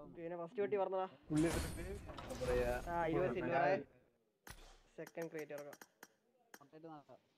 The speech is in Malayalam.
പിന്നെ ഫസ്റ്റ് വെട്ടി പറഞ്ഞതാ. എന്താ പറയാ 20 സിൽവർ സെക്കൻഡ് ക്രേറ്റ് ഇറക്കാം.